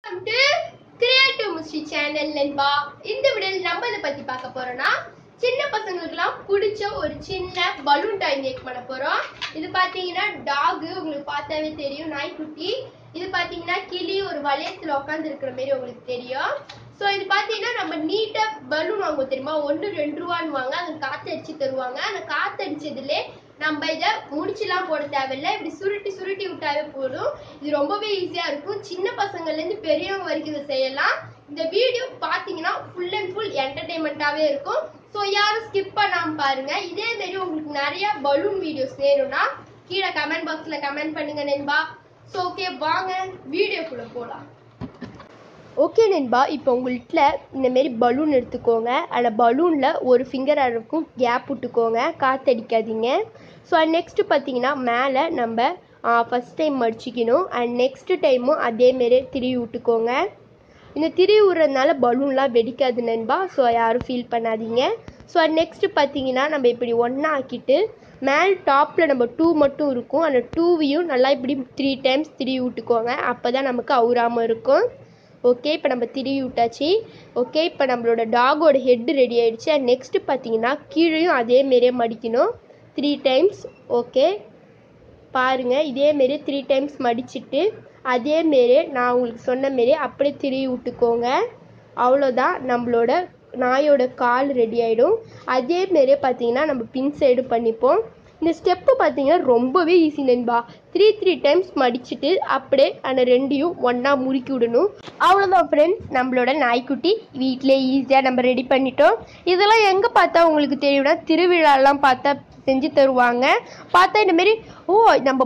Welcome to Creative Mystery Channel நண்பா. இந்த வீடியோல நம்ம இத பத்தி பார்க்க போறோம்னா சின்ன பசங்களுக்குலாம் பிடிச்ச ஒரு சின்ன பலூன் டாய் மேக் பண்ண போறோம். இது பாத்தீங்கன்னா டாக் உங்களுக்கு பார்த்தாவே தெரியும் நாய்க்குட்டி. இது பாத்தீங்கன்னா கிளி ஒரு வளையத்துல உட்கார்ந்து இருக்கிற மாதிரி உங்களுக்கு தெரியும். சோ இது பாத்தீங்கன்னா நம்ம நீட்டா பலூன் வாங்குவோம் தெரியுமா 1-2 ரூபான்னு வாங்க அது காத்தடிச்சு தருவாங்க. அந்த காத்தடிச்சதுல நம்ம இத முடிச்சுலாம் போட தேவையில்லை இப்படி சுருட்டி சுருட்டி விட்டாவே போதும். இது ரொம்பவே ஈஸியா இருக்கும். சின்ன பசங்கள்ல இருந்து பெரியவங்க வரைக்கும் இதை செய்யலாம். இந்த வீடியோ பாத்தீங்கன்னா ஃபுல் அண்ட் ஃபுல் என்டர்டைன்மெண்டாவே இருக்கும். ஸோ யாரும் ஸ்கிப் பண்ணாம பாருங்க. இதே மாதிரி உங்களுக்கு நிறைய பலூன் வீடியோஸ் வேணும்னா கீழே கமெண்ட் பாக்ஸ்ல கமெண்ட் பண்ணுங்க நண்பா. ஸோ ஓகே வாங்க வீடியோக்குள்ள போலாம். ஓகே நண்பா, இப்போ உங்கள்கிட்ட இந்தமாரி பலூன் எடுத்துக்கோங்க. அதில் பலூனில் ஒரு ஃபிங்கர் அளவுக்கும் கேப் விட்டுக்கோங்க, காற்றடிக்காதீங்க. ஸோ நெக்ஸ்ட்டு பார்த்தீங்கன்னா மேலே நம்ம ஃபஸ்ட் டைம் மடிச்சிக்கணும். அண்ட் நெக்ஸ்ட்டு டைமும் அதேமாரி திருவி விட்டுக்கோங்க. இந்த திருவி விடுறதுனால பலூன்லாம் வெடிக்காது நண்பா. ஸோ யாரும் ஃபீல் பண்ணாதீங்க. ஸோ நெக்ஸ்ட்டு பார்த்தீங்கன்னா நம்ம இப்படி ஒன்றா ஆக்கிட்டு மேல் டாப்பில் நம்ம 2 மட்டும் இருக்கும். அந்த 2வையும் நல்லா இப்படி 3 டைம்ஸ் திருவி விட்டுக்கோங்க. அப்போ தான் நமக்கு அவுறாமல் இருக்கும். ஓகே, இப்போ நம்ம திருவி விட்டாச்சு. ஓகே, இப்போ நம்மளோட டாகோட ஹெட்டு ரெடி ஆகிடுச்சு. அண்ட் நெக்ஸ்ட்டு பார்த்தீங்கன்னா கீழேயும் அதேமாரியே மடிக்கணும் 3 டைம்ஸ். ஓகே பாருங்கள், இதேமாரி 3 டைம்ஸ் மடிச்சுட்டு அதேமாரி நான் உங்களுக்கு சொன்ன மாரி அப்படியே திருவி விட்டுக்கோங்க. அவ்வளோதான், நம்மளோட நாயோட கால் ரெடி ஆகிடும். அதேமாரியே பார்த்தீங்கன்னா நம்ம பின் சைடு பண்ணிப்போம். இந்த ஸ்டெப்பு பார்த்தீங்கன்னா ரொம்பவே ஈஸி நண்பா. 3 டைம்ஸ் மடிச்சுட்டு அப்படியே அந்த ரெண்டையும் ஒன்றா முறுக்கி விடணும். அவ்வளோதான் ஃப்ரெண்ட்ஸ், நம்மளோட நாய்க்குட்டி வீட்டிலே ஈஸியாக நம்ம ரெடி பண்ணிட்டோம். இதெல்லாம் எங்கே பார்த்தா உங்களுக்கு தெரியும்னா திருவிழாலாம் பார்த்தா செஞ்சு தருவாங்க. பார்த்தா இந்தமாரி ஓ நம்ம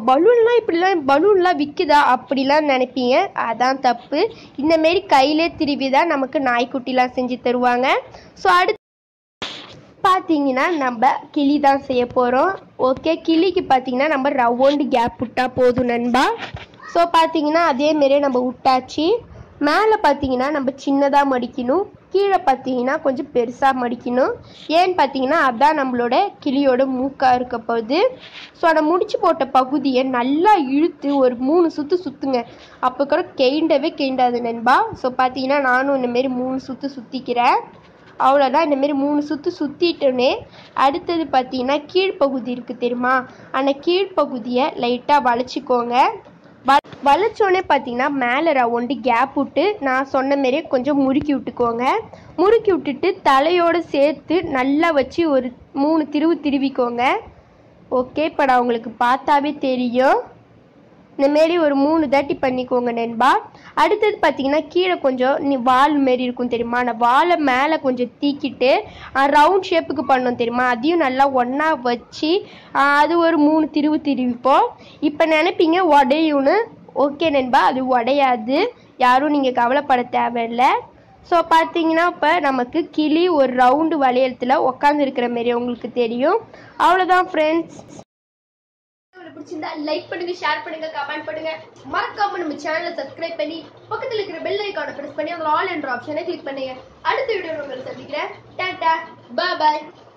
பலூன்லாம் விற்குதா அப்படிலாம் நினைப்பீங்க. அதான் தப்பு. இந்தமாரி கையிலே திருவி தான் நமக்கு நாய்க்குட்டிலாம் செஞ்சு தருவாங்க. ஸோ அடுத்து பார்த்தீங்கன்னா நம்ம கிளி தான் செய்ய போகிறோம். ஓகே, கிளிக்கு பார்த்தீங்கன்னா நம்ம ரவுண்டு கேப் விட்டால் போதும் நண்பா. ஸோ பார்த்தீங்கன்னா அதேமாரியே நம்ம விட்டாச்சு. மேலே பார்த்தீங்கன்னா நம்ம சின்னதாக மடிக்கணும், கீழே பார்த்தீங்கன்னா கொஞ்சம் பெருசாக மடிக்கணும். ஏன்னு பார்த்தீங்கன்னா அதுதான் நம்மளோட கிளியோட மூக்காக இருக்க போகுது. ஸோ அதை முடிச்சு போட்ட பகுதியை நல்லா இழுத்து ஒரு 3 சுற்று சுற்றுங்க. அப்போ கூட கெண்டாது நண்பா. ஸோ பார்த்தீங்கன்னா நானும் இந்தமாரி 3 சுற்று சுற்றிக்கிறேன். அவ்வளோதான், இந்தமாரி 3 சுற்று சுற்றிட்டோன்னே அடுத்தது பார்த்தீங்கன்னா கீழ்ப்பகுதி இருக்குது தெரியுமா, அந்த கீழ்ப்பகுதியை லைட்டாக வளைச்சிக்கோங்க. வளைச்சோடனே பார்த்தீங்கன்னா மேலே ரவுண்டு கேப் விட்டு நான் சொன்ன மாரி கொஞ்சம் முறுக்கி விட்டுக்கோங்க. முறுக்கி விட்டுட்டு தலையோடு சேர்த்து நல்லா வச்சு ஒரு 3 திருவிக்கோங்க. ஓகே, இப்போ நான் உங்களுக்கு பார்த்தாவே தெரியும். இந்தமாரி ஒரு 3 தாட்டி பண்ணிக்கோங்க நண்பா. அடுத்தது பார்த்தீங்கன்னா கீழே கொஞ்சம் வால் மாரி இருக்கும் தெரியுமா, அந்த வாழை மேலே கொஞ்சம் தீக்கிட்டு ரவுண்ட் ஷேப்புக்கு பண்ணோம் தெரியுமா, அதையும் நல்லா ஒன்றா வச்சு அது ஒரு 3 திருவிப்போம். இப்போ நினைப்பீங்க உடையும்னு. ஓகே நண்பா, அது உடையாது, யாரும் நீங்கள் கவலைப்பட தேவையில்லை. ஸோ பார்த்தீங்கன்னா இப்போ நமக்கு கிளி ஒரு ரவுண்டு வளையத்தில் உட்காந்து இருக்கிற மாரி உங்களுக்கு தெரியும். அவ்வளோதான் ஃப்ரெண்ட்ஸ். பிடிச்சிருந்தா லைக் பண்ணுங்க, ஷேர் பண்ணுங்க, கமெண்ட் பண்ணுங்க. மறக்காம நம்ம சேனலை சப்ஸ்கிரைப் பண்ணி பக்கத்துல இருக்கிற பெல் ஐகானை பிரஸ் பண்ணி அதுல ஆல் என்ற ஆப்ஷனை கிளிக் பண்ணுங்க. அடுத்த வீடியோல உங்களை சந்திக்கிறேன். Tata, bye by.